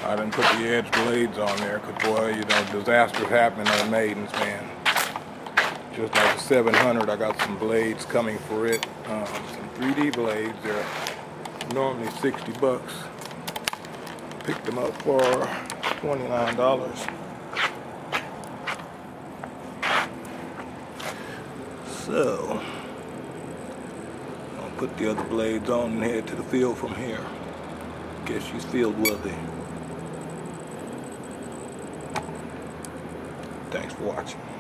I didn't put the edge blades on there because, boy, you know, disasters happen on maidens, man. Just like the 700, I got some blades coming for it. Some 3D blades. They're normally 60 bucks. Picked them up for $29. So, I'll put the other blades on and head to the field from here. Guess she's field worthy. Thanks for watching.